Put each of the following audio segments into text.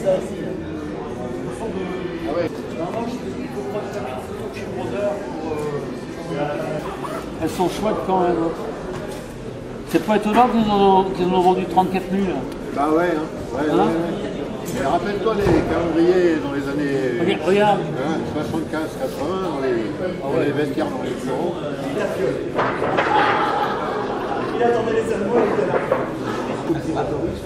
Elles sont chouettes quand même. C'est pas étonnant qu'ils en ont vendu 34 000. Bah ouais, hein. Ouais. Mais rappelle-toi les calendriers dans les années regarde. 75, 80, dans les vestiaires dans les bureaux. Il attendait les Allemands, il était là.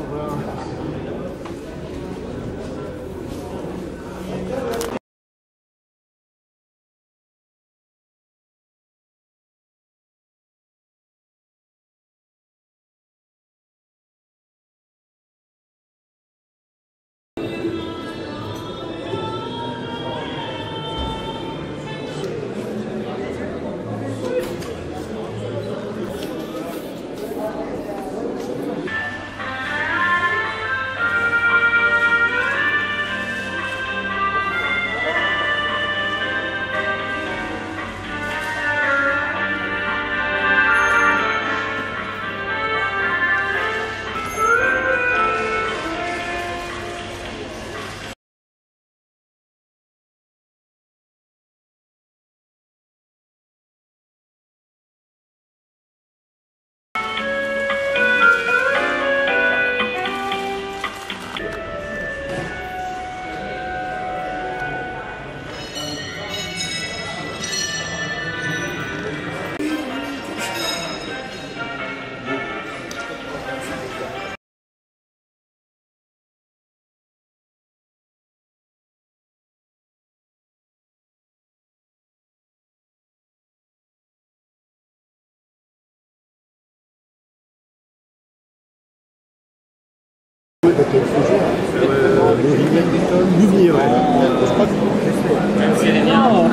Louvnier, ouais. Je crois que même si elle est bien, le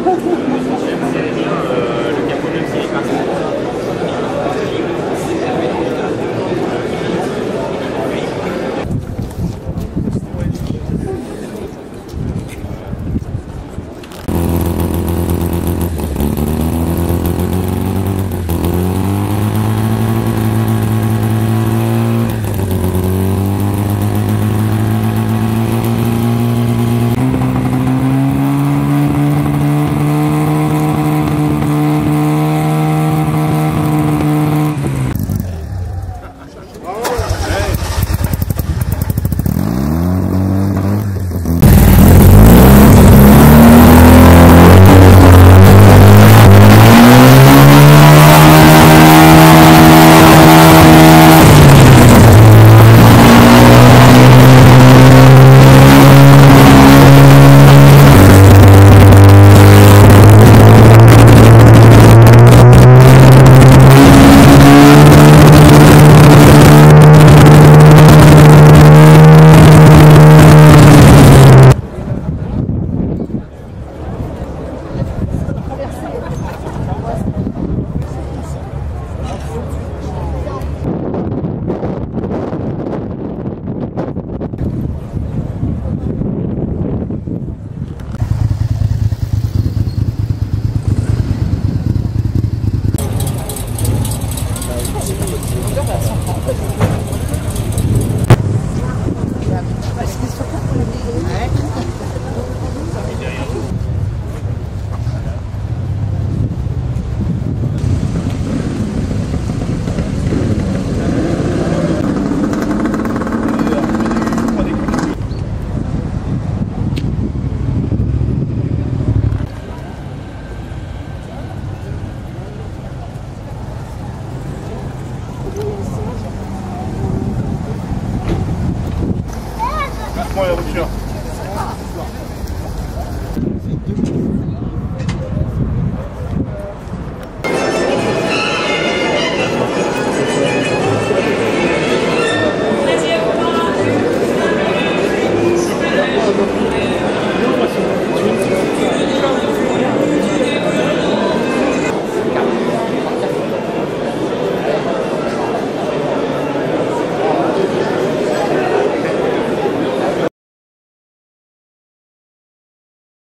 capot de est parti. la voiture.